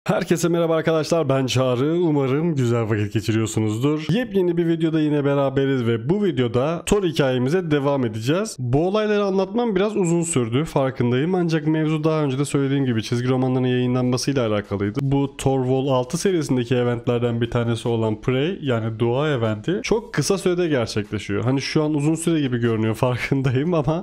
Herkese merhaba arkadaşlar, ben Çağrı. Umarım güzel vakit geçiriyorsunuzdur. Yepyeni bir videoda yine beraberiz ve bu videoda Thor hikayemize devam edeceğiz. Bu olayları anlatmam biraz uzun sürdü, farkındayım, ancak mevzu daha önce de söylediğim gibi çizgi romanların yayınlanmasıyla alakalıydı. Bu Thor Vol 6 serisindeki eventlerden bir tanesi olan Pray, yani dua eventi çok kısa sürede gerçekleşiyor. Hani şu an uzun süre gibi görünüyor, farkındayım, ama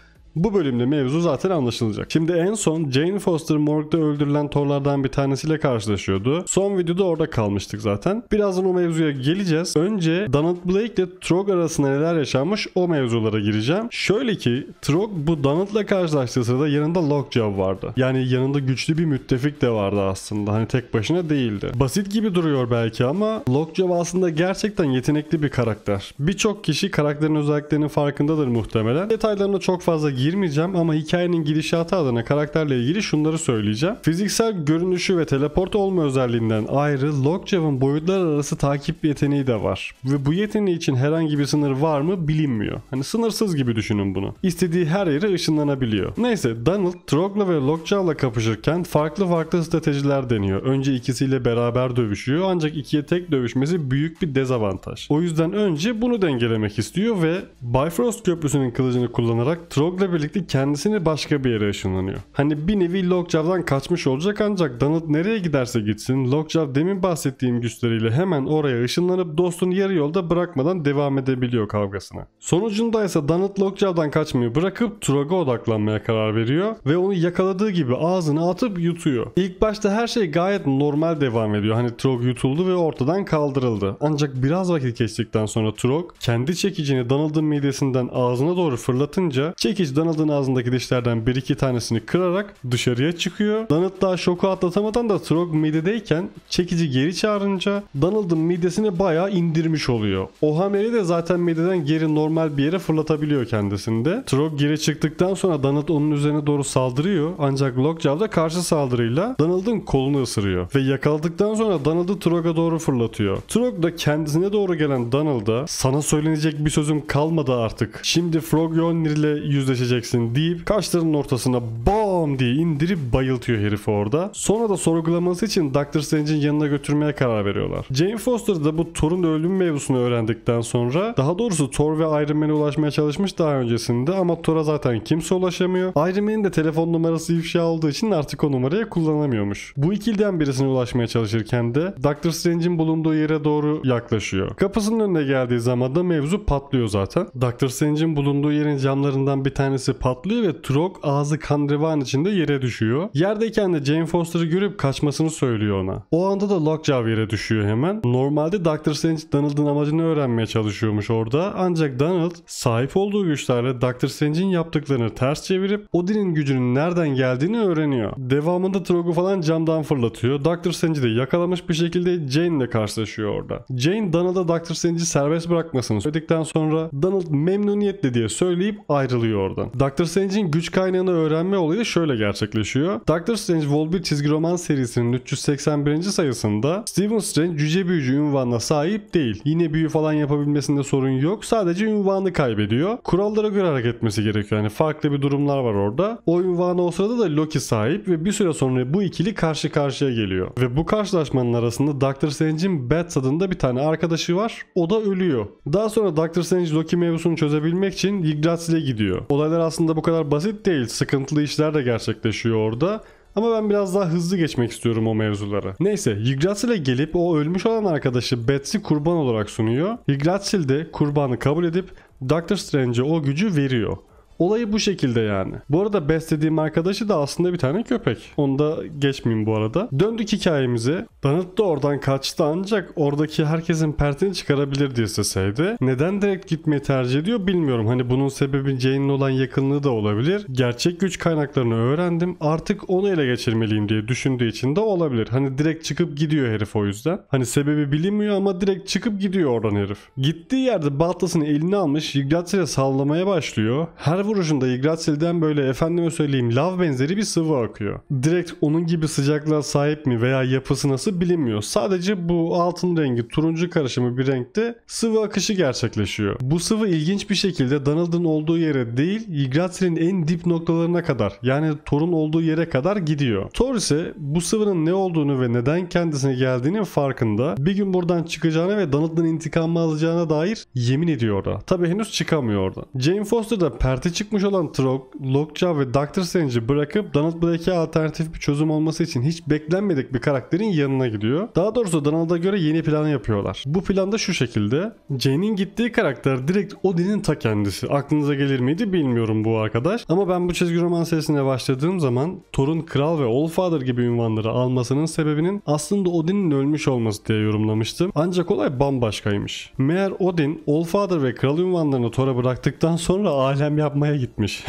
bu bölümde mevzu zaten anlaşılacak. Şimdi en son Jane Foster morgda öldürülen Thor'lardan bir tanesiyle karşılaşıyordu. Son videoda orada kalmıştık zaten. Birazdan o mevzuya geleceğiz. Önce Donald Blake ile Trog arasında neler yaşanmış, o mevzulara gireceğim. Şöyle ki Trog bu Donald'la karşılaştığı sırada yanında Lockjaw vardı. Yani yanında güçlü bir müttefik de vardı aslında. Hani tek başına değildi. Basit gibi duruyor belki ama Lockjaw aslında gerçekten yetenekli bir karakter. Birçok kişi karakterin özelliklerinin farkındadır muhtemelen. Detaylarına çok fazla girmeyeceğim ama hikayenin gidişatı adına karakterle ilgili şunları söyleyeceğim. Fiziksel görünüşü ve teleport olma özelliğinden ayrı Lockjaw'ın boyutlar arası takip yeteneği de var. Ve bu yeteneği için herhangi bir sınır var mı bilinmiyor. Hani sınırsız gibi düşünün bunu. İstediği her yere ışınlanabiliyor. Neyse, Donald Trog'la ve Lockjaw'la kapışırken farklı stratejiler deniyor. Önce ikisiyle beraber dövüşüyor ancak ikiye tek dövüşmesi büyük bir dezavantaj. O yüzden önce bunu dengelemek istiyor ve Bifrost Köprüsü'nün kılıcını kullanarak Trog'la birlikte kendisini başka bir yere ışınlanıyor. Hani bir nevi Lockjaw'dan kaçmış olacak ancak Donald nereye giderse gitsin Lockjaw demin bahsettiğim güçleriyle hemen oraya ışınlanıp dostunu yarı yolda bırakmadan devam edebiliyor kavgasına. Sonucunda ise Donald Lockjaw'dan kaçmayı bırakıp Trog'a odaklanmaya karar veriyor ve onu yakaladığı gibi ağzına atıp yutuyor. İlk başta her şey gayet normal devam ediyor. Hani Trog yutuldu ve ortadan kaldırıldı. Ancak biraz vakit geçtikten sonra Trog kendi çekicini Donald'ın midesinden ağzına doğru fırlatınca çekiç Donald'ın ağzındaki dişlerden bir iki tanesini kırarak dışarıya çıkıyor. Donald daha şoku atlatamadan da Trog midedeyken çekici geri çağırınca Donald'ın midesini bayağı indirmiş oluyor. O hamleyi de zaten mideden geri normal bir yere fırlatabiliyor kendisinde. Trog geri çıktıktan sonra Donald onun üzerine doğru saldırıyor ancak Lockjaw da karşı saldırıyla Donald'ın kolunu ısırıyor ve yakaladıktan sonra Donald'ı Trog'a doğru fırlatıyor. Trog da kendisine doğru gelen Donald'a "Sana söylenecek bir sözüm kalmadı artık. Şimdi Frogmjolnir ile yüzleşeceksin" deyip kaşlarının ortasına BAM diye indirip bayıltıyor herifi orada. Sonra da sorgulaması için Doctor Strange'in yanına götürmeye karar veriyorlar. Jane Foster da bu Thor'un ölüm mevzusunu öğrendikten sonra, daha doğrusu Thor ve Iron Man'e ulaşmaya çalışmış daha öncesinde ama Thor'a zaten kimse ulaşamıyor. Iron Man'in de telefon numarası ifşa olduğu için artık o numarayı kullanamıyormuş. Bu ikiliden birisine ulaşmaya çalışırken de Doctor Strange'in bulunduğu yere doğru yaklaşıyor. Kapısının önüne geldiği zaman da mevzu patlıyor zaten. Doctor Strange'in bulunduğu yerin camlarından bir tanesi patlıyor ve Trog ağzı kan revan içinde yere düşüyor. Yerdeyken de Jane Foster'ı görüp kaçmasını söylüyor ona. O anda da Lockjaw yere düşüyor hemen. Normalde Doctor Strange Donald'ın amacını öğrenmeye çalışıyormuş orada. Ancak Donald sahip olduğu güçlerle Doctor Strange'in yaptıklarını ters çevirip Odin'in gücünün nereden geldiğini öğreniyor. Devamında Trog'u falan camdan fırlatıyor. Doctor Strange'i de yakalamış bir şekilde Jane ile karşılaşıyor orada. Jane Donald'a Doctor Strange'i serbest bırakmasını söyledikten sonra Donald memnuniyetle diye söyleyip ayrılıyor oradan. Doctor Strange'in güç kaynağını öğrenme olayı şöyle gerçekleşiyor. Doctor Strange Vol 1 çizgi roman serisinin 381. sayısında Stephen Strange yüce büyücü unvanına sahip değil. Yine büyü falan yapabilmesinde sorun yok. Sadece unvanı kaybediyor. Kurallara göre hareket etmesi gerekiyor. Yani farklı bir durumlar var orada. O unvanı o sırada da Loki sahip ve bir süre sonra bu ikili karşı karşıya geliyor. Ve bu karşılaşmanın arasında Doctor Strange'in Bats adında bir tane arkadaşı var. O da ölüyor. Daha sonra Doctor Strange Loki mevzusunu çözebilmek için Yggdrasil'e gidiyor. Olaylar aslında bu kadar basit değil. Sıkıntılı işler de gerçekleşiyor orada. Ama ben biraz daha hızlı geçmek istiyorum o mevzuları. Neyse, Yggdrasil'e gelip o ölmüş olan arkadaşı Bats'i kurban olarak sunuyor. Yggdrasil de kurbanı kabul edip Doctor Strange'e o gücü veriyor. Olayı bu şekilde yani. Bu arada beslediğim arkadaşı da aslında bir tane köpek. Onu da geçmeyeyim bu arada. Döndük hikayemize. Donald da oradan kaçtı ancak oradaki herkesin pertini çıkarabilir isteseydi. Neden direkt gitmeyi tercih ediyor bilmiyorum. Hani bunun sebebi Jane'in olan yakınlığı da olabilir. Gerçek güç kaynaklarını öğrendim. Artık onu ele geçirmeliyim diye düşündüğü için de olabilir. Hani direkt çıkıp gidiyor herif o yüzden. Hani sebebi bilinmiyor ama direkt çıkıp gidiyor oradan herif. Gittiği yerde baltasını eline almış Yggdrasil'e sallamaya başlıyor. Her vuruşunda Yggdrasil'den böyle efendime söyleyeyim lav benzeri bir sıvı akıyor. Direkt onun gibi sıcaklığa sahip mi veya yapısı nasıl bilinmiyor. Sadece bu altın rengi turuncu karışımı bir renkte sıvı akışı gerçekleşiyor. Bu sıvı ilginç bir şekilde Donald'ın olduğu yere değil Yggdrasil'in en dip noktalarına kadar, yani Thor'un olduğu yere kadar gidiyor. Thor ise bu sıvının ne olduğunu ve neden kendisine geldiğinin farkında. Bir gün buradan çıkacağını ve Donald'ın intikamını alacağına dair yemin ediyor orada. Tabi henüz çıkamıyor orada. Jane Foster da perte çıkmış olan Trog, Lockjaw ve Doctor Strange'i bırakıp Donald Blake'e alternatif bir çözüm olması için hiç beklenmedik bir karakterin yanına gidiyor. Daha doğrusu Donald'a göre yeni planı yapıyorlar. Bu plan da şu şekilde. Jane'in gittiği karakter direkt Odin'in ta kendisi. Aklınıza gelir miydi bilmiyorum bu arkadaş. Ama ben bu çizgi roman serisine başladığım zaman Thor'un kral ve Allfather gibi ünvanları almasının sebebinin aslında Odin'in ölmüş olması diye yorumlamıştım. Ancak olay bambaşkaymış. Meğer Odin, Allfather ve kral ünvanlarını Thor'a bıraktıktan sonra alem yapmaya gitmiş.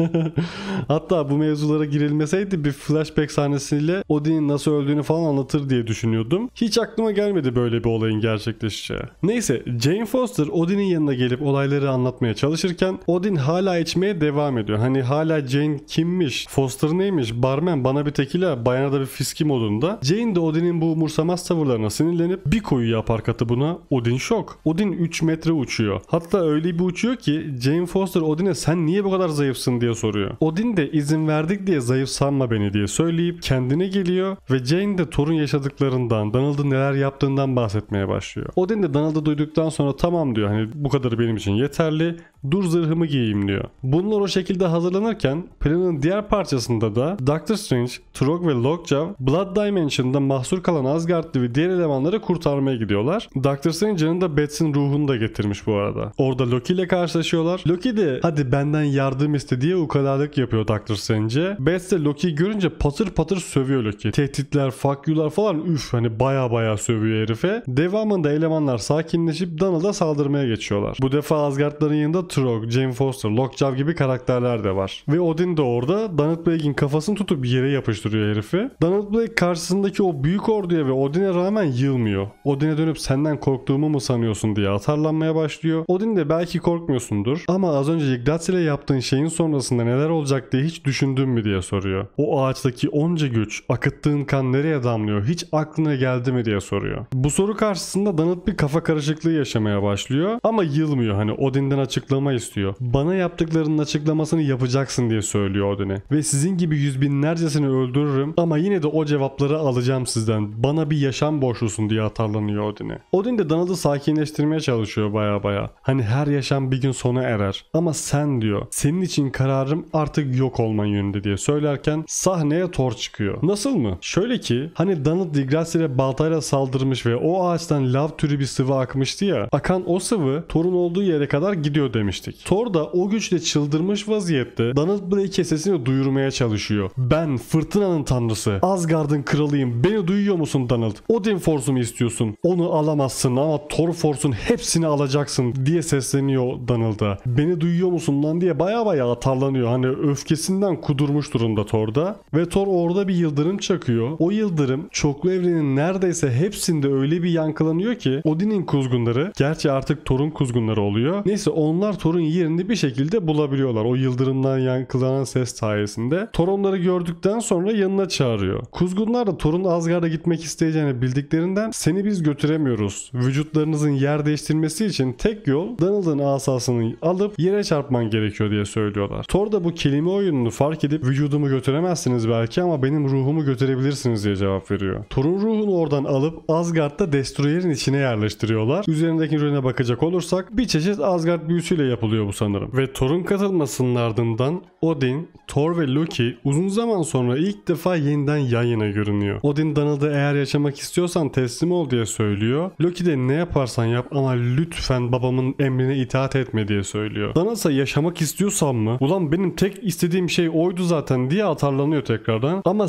Hatta bu mevzulara girilmeseydi bir flashback sahnesiyle Odin'in nasıl öldüğünü falan anlatır diye düşünüyordum. Hiç aklıma gelmedi böyle bir olayın gerçekleşeceği. Neyse, Jane Foster Odin'in yanına gelip olayları anlatmaya çalışırken Odin hala içmeye devam ediyor. Hani hala Jane kimmiş, Foster neymiş, barmen bana bir tekila, bayana da bir fiski modunda. Jane de Odin'in bu umursamaz tavırlarına sinirlenip bir koyuyor aparkatı buna. Odin şok. Odin 3 metre uçuyor. Hatta öyle bir uçuyor ki Jane Foster Odin'e sen niye bu kadar zayıfsın diye soruyor. Odin de izin verdik diye zayıf sanma beni diye söyleyip kendine geliyor ve Jane de Thor'un yaşadıklarından, Donald'ın neler yaptığından bahsetmeye başlıyor. Odin de Donald'ı duyduktan sonra tamam diyor, hani bu kadarı benim için yeterli, dur zırhımı giyeyim diyor. Bunlar o şekilde hazırlanırken planın diğer parçasında da Doctor Strange, Trog ve Lockjaw Blood Dimension'da mahsur kalan Asgard'lı ve diğer elemanları kurtarmaya gidiyorlar. Doctor Strange yanında Bets'in ruhunu da getirmiş bu arada. Orada Loki ile karşılaşıyorlar. Loki de hadi benden yardım iste diye ukalalık yapıyor Doctor Strange'e. Bets de Loki'yi görünce patır patır sövüyor Loki. Tehditler, fuck you'lar falan hani baya sövüyor herife. Devamında elemanlar sakinleşip Donald'a saldırmaya geçiyorlar. Bu defa Asgard'ların yanında Trog, Jane Foster, Lockjaw gibi karakterler de var. Ve Odin de orada Donald Blake'in kafasını tutup yere yapıştırıyor herifi. Donald Blake karşısındaki o büyük orduya ve Odin'e rağmen yılmıyor. Odin'e dönüp senden korktuğumu mu sanıyorsun diye atarlanmaya başlıyor. Odin de belki korkmuyorsundur ama az önce Yggdrasil'e yaptığın şeyin sonrasında neler olacak diye hiç düşündün mü diye soruyor. O ağaçtaki onca güç, akıttığın kan nereye damlıyor, hiç aklına geldi mi diye soruyor. Bu soru karşısında Donald bir kafa karışıklığı yaşamaya başlıyor ama yılmıyor, hani Odin'den açıklama istiyor. Bana yaptıklarının açıklamasını yapacaksın diye söylüyor Odin'e. Ve sizin gibi yüz binlercesini öldürürüm ama yine de o cevapları alacağım sizden. Bana bir yaşam borçlusun diye atarlanıyor Odin'e. Odin de Donald'ı sakinleştirmeye çalışıyor baya. Hani her yaşam bir gün sona erer. Ama sen diyor, senin için kararım artık yok olman yönünde diye söylerken sahneye Thor çıkıyor. Nasıl mı? Şöyle ki hani Donald Yggdrasil'e baltayla saldırmış ve o ağaçtan lav türü bir sıvı akmıştı ya. Akan o sıvı Thor'un olduğu yere kadar gidiyor demiştik. Thor da o güçle çıldırmış vaziyette Donald Blake'e sesini duyurmaya çalışıyor. Ben fırtınanın tanrısı, Asgard'ın kralıyım. Beni duyuyor musun Donald? Odin Force'u mu istiyorsun? Onu alamazsın ama Thor Force'un hepsini alacaksın diye sesleniyor Donald'a. Beni duyuyor musun lan diye baya atarlanıyor. Hani öfkesinden kudurmuş durumda Thor'da. Ve Thor orada bir yıldırım çakıyor. O yıldırım çoklu evrenin neredeyse hepsinde öyle bir yankılanıyor ki Odin'in kuzgunları, gerçi artık Thor'un kuzgunları oluyor. Neyse onlar Thor'un yerini bir şekilde bulabiliyorlar. O yıldırımdan yankılanan ses sayesinde. Thor onları gördükten sonra yanına çağırıyor. Kuzgunlar da Thor'un Asgard'a gitmek isteyeceğini bildiklerinden seni biz götüremiyoruz. Vücutlarınızın yer değiştirmesi için tek yol Donald'ın asasını alıp yere çarpman gerekiyor diye söylüyorlar. Thor da bu kelime oyununu fark edip vücudumu götüremezsiniz belki ama benim ruhumu götürebilirsiniz diye cevap veriyor. Thor'un ruhunu oradan alıp Asgard'da Destroyer'in içine yerleştiriyorlar. Üzerindeki rune bakacak olursak bir çeşit Asgard büyüsüyle yapılıyor bu sanırım. Ve Thor'un katılmasının ardından Odin, Thor ve Loki uzun zaman sonra ilk defa yeniden yan yana görünüyor. Odin Donald'a eğer yaşamak istiyorsan teslim ol diye söylüyor. Loki de ne yaparsan yap ama lütfen babamın emrine itaat etme diye söylüyor. Donald'a yaşamak istiyorsan mı? Ulan benim tek istediğim şey oydu zaten diye atarlanıyor tekrardan. Ama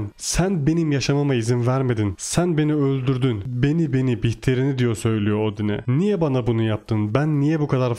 sen benim yaşamama izin vermedin. Sen beni öldürdün. Beni Bihter'ini diyor söylüyor Odin'e. Niye bana bunu yaptın? Ben niye bu kadar fazla acı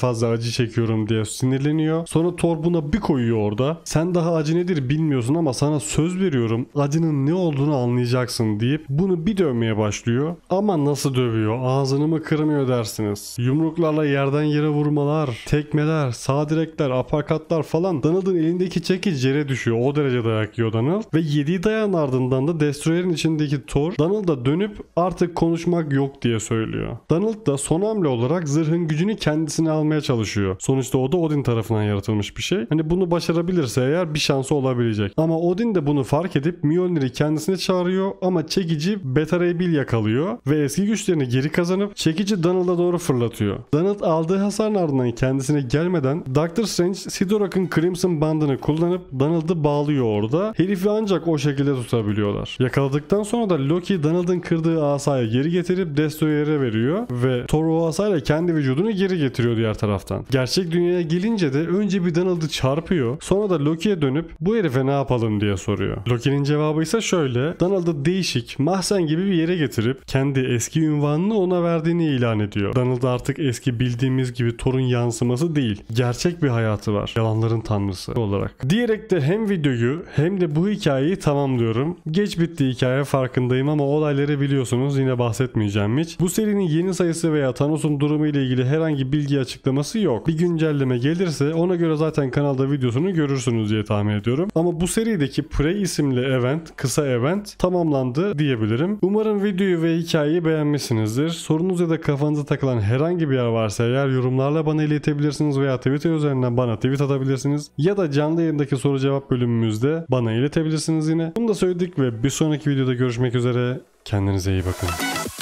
acı çekiyorum diye sinirleniyor. Sonra Thor buna bir koyuyor orada. Sen daha acı nedir bilmiyorsun ama sana söz veriyorum acının ne olduğunu anlayacaksın deyip bunu bir dövmeye başlıyor. Ama nasıl dövüyor? Ağzını mı kırmıyor dersiniz. Yumruklarla yerden yere vurmalar, tekmeler, sağ direkler, aparkatlar falan. Donald'ın elindeki çekiç yere düşüyor. O derece dayak yiyor Donald. Ve yediği dayağın ardından da Destroyer'in içindeki Thor Donald'a dönüp artık konuşmak yok diye söylüyor. Donald da son hamle olarak zırhın gücünü kendisine almaya çalışıyor. Sonuçta o da Odin tarafından yaratılmış bir şey. Hani bunu başarabilirse eğer bir şansı olabilecek. Ama Odin de bunu fark edip Mjolnir'i kendisine çağırıyor ama çekici Beta Ray Bill yakalıyor ve eski güçlerini geri kazanıp çekici Donald'a doğru fırlatıyor. Donald aldığı hasarın ardından kendisine gelmeden Doctor Strange Sidorak'ın Crimson Band'ını kullanıp Donald'ı bağlıyor orada. Herifi ancak o şekilde tutabiliyorlar. Yakaladıktan sonra da Loki Donald'ın kırdığı asayı geri getirip Destroyer'e veriyor ve Thor o asayla kendi vücudunu geri getiriyor diğer taraftan. Gerçek dünyaya gelince de önce bir Donald'ı çarpıyor. Sonra da Loki'ye dönüp bu herife ne yapalım diye soruyor. Loki'nin cevabı ise şöyle. Donald'ı değişik, mahzen gibi bir yere getirip kendi eski ünvanını ona verdiğini ilan ediyor. Donald artık eski bildiğimiz gibi Thor'un yansıması değil. Gerçek bir hayatı var. Yalanların tanrısı olarak. Diyerek de hem videoyu hem de bu hikayeyi tamamlıyorum. Geç bitti hikaye farkındayım ama olayları biliyorsunuz, yine bahsetmeyeceğim hiç. Bu serinin yeni sayısı veya Thanos'un durumu ile ilgili herhangi bilgi açıklaması yok. Bir güncelleme gelirse ona göre zaten kanalda videosunu görürsünüz diye tahmin ediyorum. Ama bu serideki Prey isimli event, kısa event tamamlandı diyebilirim. Umarım videoyu ve hikayeyi beğenmişsinizdir. Sorunuz ya da kafanıza takılan herhangi bir yer varsa eğer yorumlarla bana iletebilirsiniz veya Twitter üzerinden bana tweet atabilirsiniz. Ya da canlı yayındaki soru cevap bölümümüzde bana iletebilirsiniz yine. Bunu da söyledik ve bir sonraki videoda görüşmek üzere. Kendinize iyi bakın.